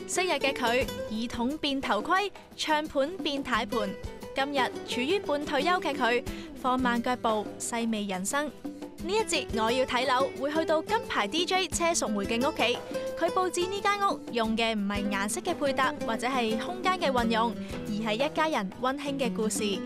昔日嘅佢，耳筒變頭盔，唱盤變軚盤。今日處於半退休嘅佢，放慢腳步，細味人生。呢一節我要睇樓，會去到金牌 DJ 車淑梅嘅屋企。佢佈置呢間屋用嘅唔係顏色嘅配搭，或者係空間嘅運用，而係一家人溫馨嘅故事。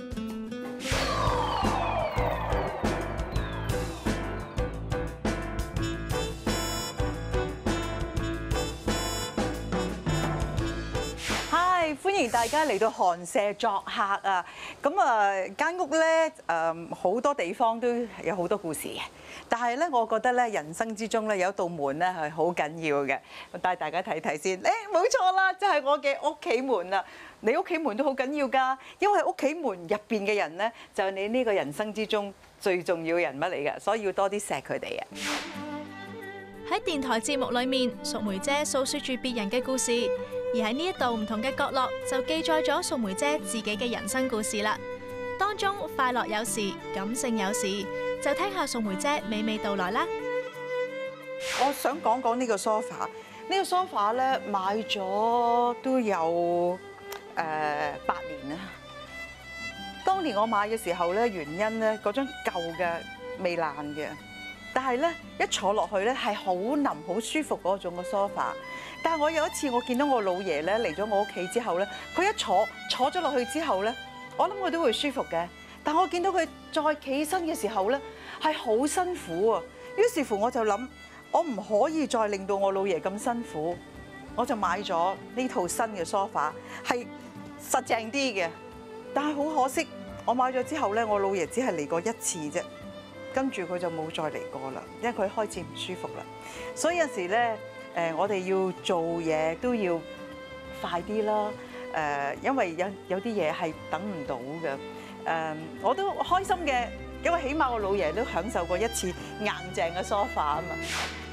歡迎大家嚟到寒舍作客啊！咁啊，間屋咧好多地方都有好多故事嘅，但係咧，我覺得咧人生之中咧有一道門咧係好緊要嘅。我帶大家睇睇先。冇錯啦，就係我嘅屋企門啦。你屋企門都好緊要㗎，因為屋企門入邊嘅人咧就係你呢個人生之中最重要嘅人物嚟嘅，所以要多啲錫佢哋啊！ 喺電台節目裏面，淑梅姐訴說住別人嘅故事。而喺呢一度唔同嘅角落，就記載咗淑梅姐自己嘅人生故事啦。當中快樂有時，感性有時，就聽下淑梅姐娓娓道來啦。 我想講講呢個 sofa，呢個 sofa 咧買咗都有8年啦。當年我買嘅時候咧，原因咧嗰張舊嘅未爛嘅，但係咧一坐落去咧係好腍好舒服嗰種嘅 sofa。但係我有一次我見到我老爺咧嚟咗我屋企之後咧，佢一坐咗落去之後咧，我諗佢都會舒服嘅。但我見到佢再企身嘅時候咧，係好辛苦啊。於是乎我就諗，我唔可以再令到我老爺咁辛苦，我就買咗呢套新嘅 sofa， 係實淨啲嘅。但係好可惜，我買咗之後咧，我老爺只係嚟過一次啫，跟住佢就冇再嚟過啦，因為佢開始唔舒服啦。所以有時咧，我哋要做嘢都要快啲啦，因為有啲嘢係等唔到嘅。我都開心嘅，因為起碼我老爺都享受過一次硬淨嘅 sofa 啊嘛。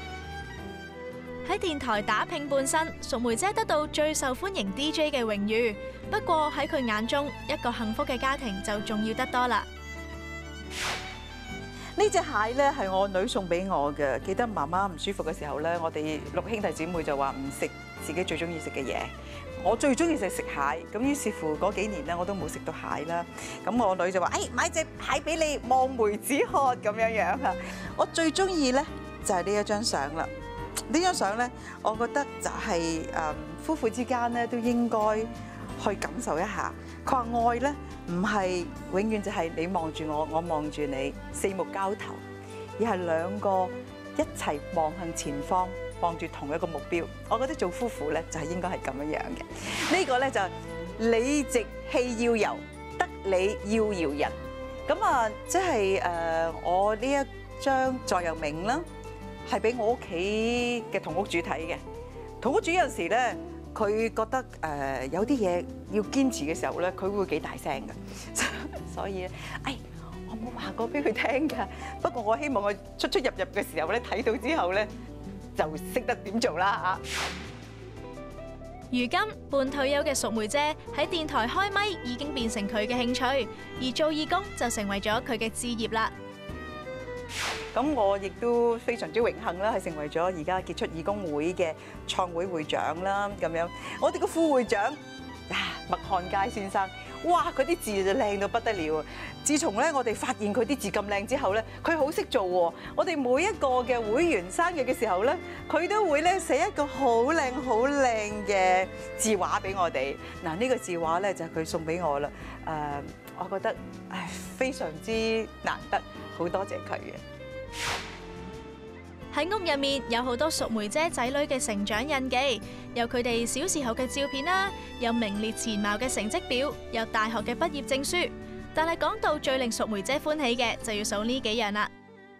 喺電台打拼半生，淑梅姐得到最受歡迎 DJ 嘅榮譽。不過喺佢眼中，一個幸福嘅家庭就重要得多啦。 呢隻蟹咧係我女送俾我嘅，記得媽媽唔舒服嘅時候咧，我哋6兄弟姊妹就話唔食自己最中意食嘅嘢。我最中意就係食蟹，咁於是乎嗰幾年咧我都冇食到蟹啦。咁我女就話：買隻蟹俾你，望梅止渴咁樣樣啊！我最中意咧就係呢一張相啦。呢張相咧，我覺得就係夫婦之間咧都應該去感受一下。佢話愛咧唔係永遠就係你望住我，我望住你，四目交投，而係兩個一齊望向前方，望住同一個目標。我覺得做夫婦咧就係應該係咁樣樣嘅。呢個咧就理直氣要游，得理要搖人。咁啊，即係我呢一張座右銘啦，係俾我屋企嘅同屋主睇嘅。同屋主有陣時咧，佢覺得有啲嘢要堅持嘅時候咧，佢會幾大聲嘅，所以咧，我冇話過俾佢聽㗎。不過我希望我出入嘅時候咧，睇到之後咧，就識得點做啦嚇。 如今半退休嘅淑梅姐喺電台開咪已經變成佢嘅興趣，而做義工就成為咗佢嘅志業啦。 咁我亦都非常之榮幸啦，係成為咗而家傑出義工會嘅創會會長啦。咁樣，我哋個副會長麥漢佳先生，哇！佢啲字就靚到不得了。自從咧我哋發現佢啲字咁靚之後咧，佢好識做喎。我哋每一個嘅會員生日嘅時候咧，佢都會咧寫一個好靚嘅字畫俾我哋。嗱，呢個字畫咧就係佢送俾我啦。我覺得非常之難得，好多謝佢嘅。 喺屋入面有好多淑梅姐仔女嘅成長印記，有佢哋小時候嘅照片啦，有名列前茅嘅成績表，有大學嘅畢業證書。但係講到最令淑梅姐歡喜嘅，就要數呢幾樣啦。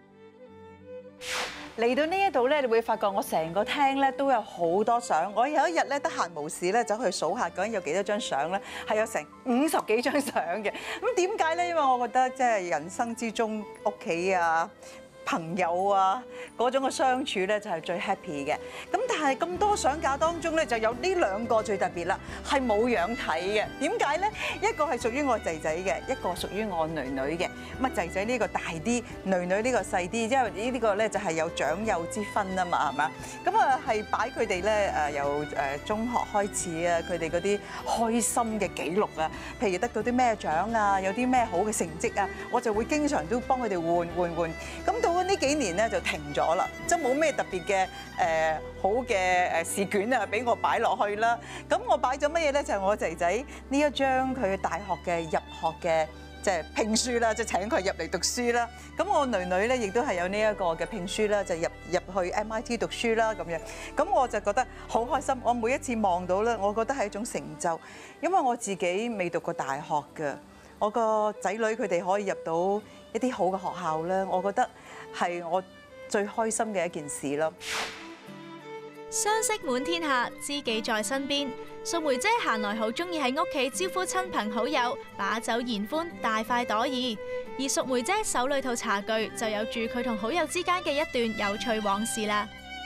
嚟到呢一度咧，你會發覺我成個廳咧都有好多相。我有一日咧得閒無事咧，走去數下究竟有幾多張相咧，係有成50幾張相嘅。咁點解咧？因為我覺得即係人生之中屋企啊、 朋友啊嗰種嘅相處咧就係最 happy 嘅。咁但係咁多相架當中咧，就有呢兩個最特別啦，係冇樣睇嘅。點解咧？一個係屬於我仔仔嘅，一個屬於我女女嘅。咁啊仔仔呢個大啲，女女呢個細啲，因為呢個咧就係有長幼之分啊嘛，係嘛？咁啊係擺佢哋咧由中學開始啊，佢哋嗰啲開心嘅記錄啊，譬如得到啲咩獎啊，有啲咩好嘅成績啊，我就會經常都幫佢哋換。咁到呢幾年咧就停咗啦，即係冇咩特別嘅好嘅試卷啊，俾我擺落去啦。咁我擺咗乜嘢咧？就係我仔仔呢一張佢大學嘅入學嘅即係聘書啦，即係請佢入嚟讀書啦。咁我女女咧亦都係有呢一個嘅聘書啦，就入去 MIT 讀書啦咁樣。咁我就覺得好開心。我每一次望到咧，我覺得係一種成就，因為我自己未讀過大學㗎。我個仔女佢哋可以入到一啲好嘅學校咧，我覺得係我最開心嘅一件事咯。 相識滿天下，知己在身邊。淑梅姐閒來好中意喺屋企招呼親朋好友，把酒言歡，大快朵頤。而淑梅姐手裏套茶具就有住佢同好友之間嘅一段有趣往事啦。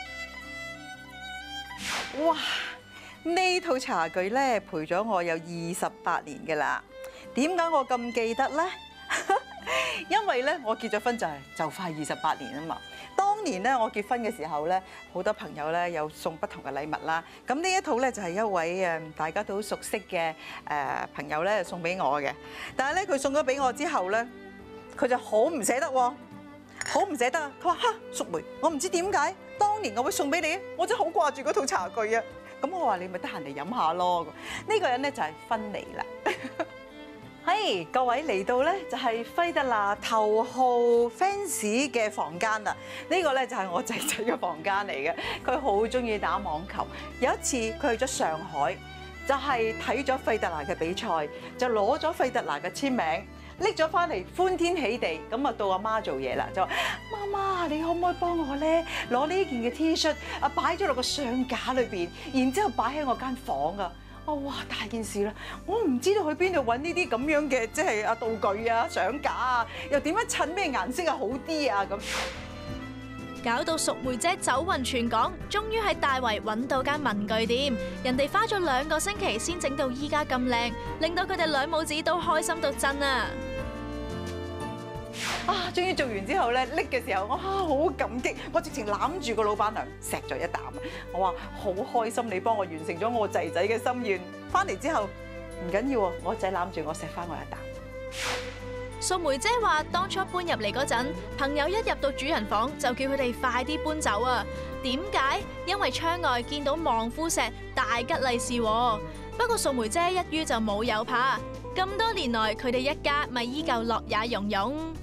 哇！呢套茶具咧陪咗我有28年㗎啦。點解我咁記得咧？因為咧我結咗婚就快28年啊嘛。當年咧我結婚嘅時候咧，好多朋友咧有送不同嘅禮物啦。咁呢一套咧就係一位大家都好熟悉嘅朋友咧送俾我嘅。但係咧佢送咗俾我之後咧，佢就好唔捨得喎，好唔捨得啊！佢話嚇，淑梅，我唔知點解當年我會送俾你，我真係好掛住嗰套茶具啊！咁我話你咪得閒嚟飲下咯。呢個人咧就係芬妮啦。嘿，各位嚟到咧就係費德拿頭號 fans 嘅房間啦。呢個咧就係我仔仔嘅房間嚟嘅。佢好中意打網球。有一次佢去咗上海，就係睇咗費德拿嘅比賽，就攞咗費德拿嘅簽名，拎咗翻嚟，歡天喜地。咁啊到阿媽做嘢啦，就話：媽媽，你可唔可以幫我咧攞呢件嘅 T 恤啊擺咗落個相架裏邊，然之後擺喺我間房啊？哇！大件事啦，我唔知道去邊度揾呢啲咁樣嘅即係道具啊、相架啊，又點樣襯咩顏色啊好啲啊咁。 搞到淑梅姐走勻全港，終於喺大圍揾到間文具店，人哋花咗2個星期先整到依家咁靚，令到佢哋兩母子都開心到震啊！ 啊！終於做完之後咧，拎嘅時候我好感激，我直情攬住個老闆娘錫咗一啖。我話好開心，你幫我完成咗我仔仔嘅心願。翻嚟之後唔緊要喎，我仔攬住我錫翻我一啖。 淑梅姐話：當初搬入嚟嗰陣，朋友一入到主人房就叫佢哋快啲搬走啊！點解？因為窗外見到望夫石大吉利是喎。不過淑梅姐一於就冇有怕，咁多年來佢哋一家咪依舊樂也融融。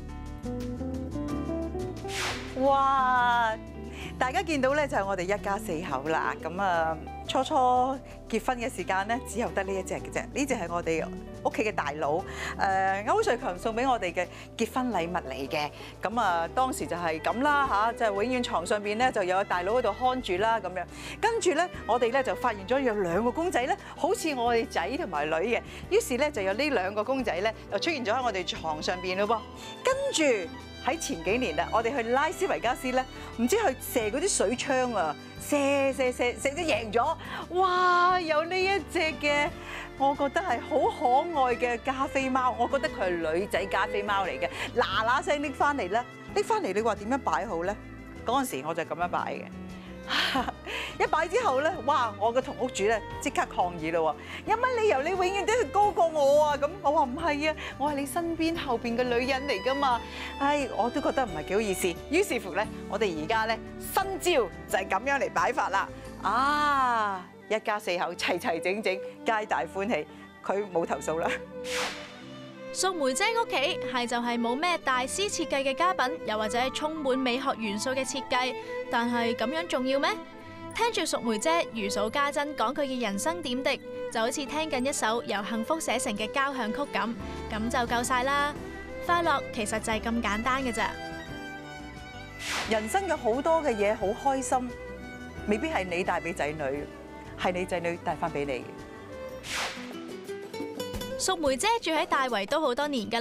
哇！大家見到咧就係我哋一家4口啦。咁啊，初初結婚嘅時間咧，只有得呢一隻嘅啫。呢隻係我哋屋企嘅大佬歐瑞強送俾我哋嘅結婚禮物嚟嘅。咁啊，當時就係咁啦嚇，就係永遠床上邊咧就有大佬喺度看住啦咁樣。跟住咧，我哋咧就發現咗有2個公仔咧，好似我哋仔同埋女嘅。於是咧就有呢2個公仔咧，就出現咗喺我哋床上邊咯噃。跟住喺前幾年啦，我哋去拉斯維加斯咧，唔知去射嗰啲水槍啊，射咗贏咗，哇！有呢一隻嘅，我覺得係好可愛嘅加菲貓，我覺得佢係女仔加菲貓嚟嘅，嗱聲拎翻嚟啦，拎翻嚟你話點樣擺好咧？嗰陣時我就咁樣擺嘅。一擺之後咧，哇！我個同屋主咧即刻抗議咯喎，有乜理由你永遠都係高過我啊？咁我話唔係啊，我係你身邊後邊嘅女人嚟噶嘛。唉，我都覺得唔係幾好意思。於是乎咧，我哋而家咧新招就係咁樣嚟擺法啦。啊，一家4口齊齊整整，皆大歡喜，佢冇投訴啦。 淑梅姐屋企係就係冇咩大師設計嘅家品，又或者係充滿美學元素嘅設計，但係咁樣重要咩？聽住淑梅姐如數家珍講佢嘅人生點滴，就好似聽緊一首由幸福寫成嘅交響曲咁就夠晒啦。快樂其實就係咁簡單嘅咋。 人生有好多嘅嘢好開心，未必係你帶俾仔女，係你仔女帶翻俾你嘅。 淑梅姐住喺大圍都好多年噶啦，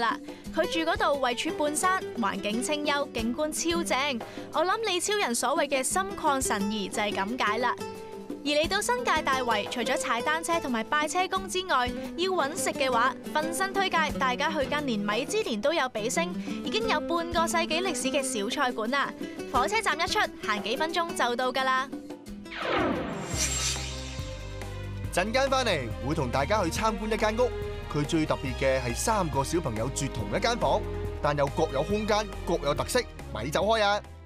佢住嗰度位處半山，環境清幽，景觀超正。我諗李超人所謂嘅心曠神怡就係咁解啦。而嚟到新界大圍，除咗踩單車同埋拜車公之外，要揾食嘅話，瞓身推介大家去間連米芝蓮都有比星，已經有半個世紀歷史嘅小菜館啦。火車站一出，行幾分鐘就到㗎啦。 陣間翻嚟會同大家去參觀一間屋，佢最特別嘅係3個小朋友住同一間房，但又各有空間，各有特色，咪走開啊！